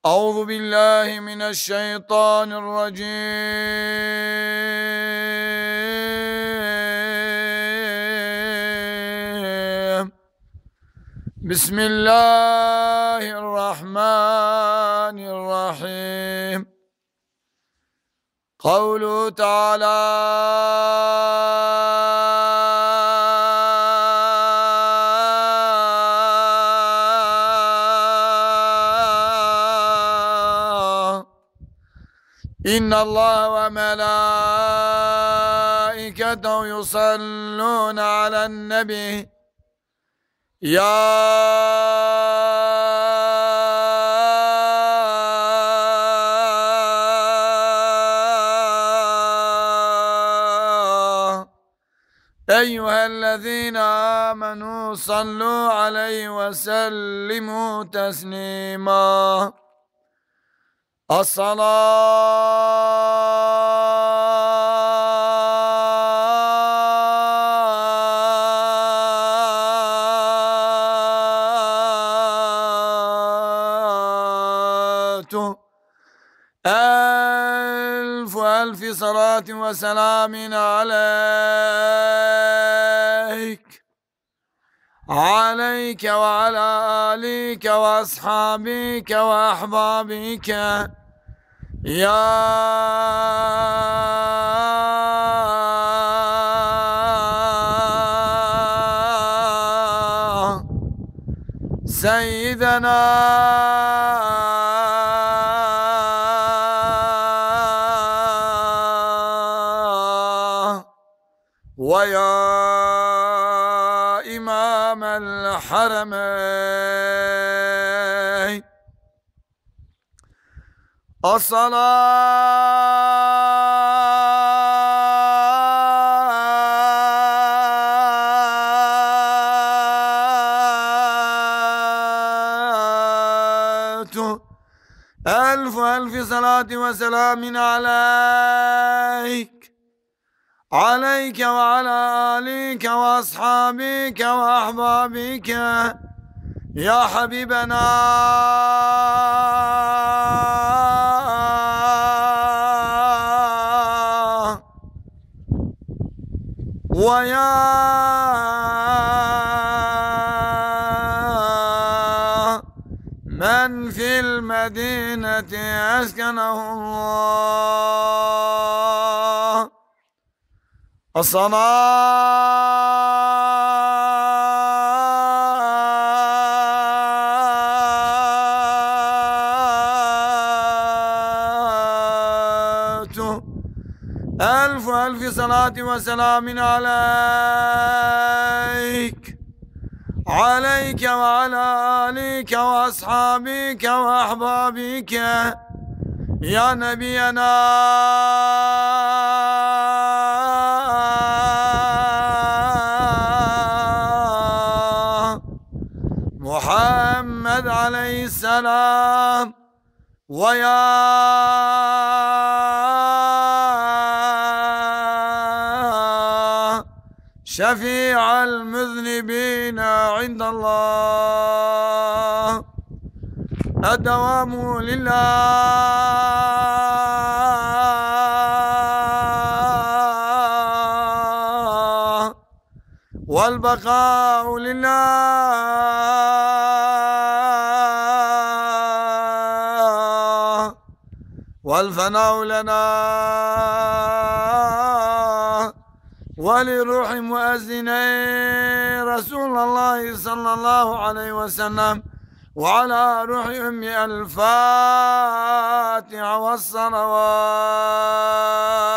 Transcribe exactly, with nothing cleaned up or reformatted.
أعوذ بالله من الشيطان الرجيم. بسم الله الرحمن الرحيم. قوله تعالى: إن الله وملائكته يصلون على النبي يا أيها الذين آمنوا صلوا عليه وسلموا تسليما. الصلاة ألف ألف صلاة وسلام عليك عليك وعلى آلك وأصحابك وأحبابك يا سيدنا ويا إمام الحرمين. الصلاة ألف ألف صلاة وسلام عليك عليك وعلى آلك وأصحابك وأحبابك يا حبيبنا ويا من في المدينة أسكنه الله. الصلاة ألف ألف صلاة وسلام عليك عليك وعلى آلك وأصحابك وأحبابك يا نبينا محمد عليه السلام ويا شفيع المذنبين عند الله. الدوام لله والبقاء لله والفناء لنا ولروح مؤذني رسول الله صلى الله عليه وسلم وعلى روح أم الفاتحة والصلوات.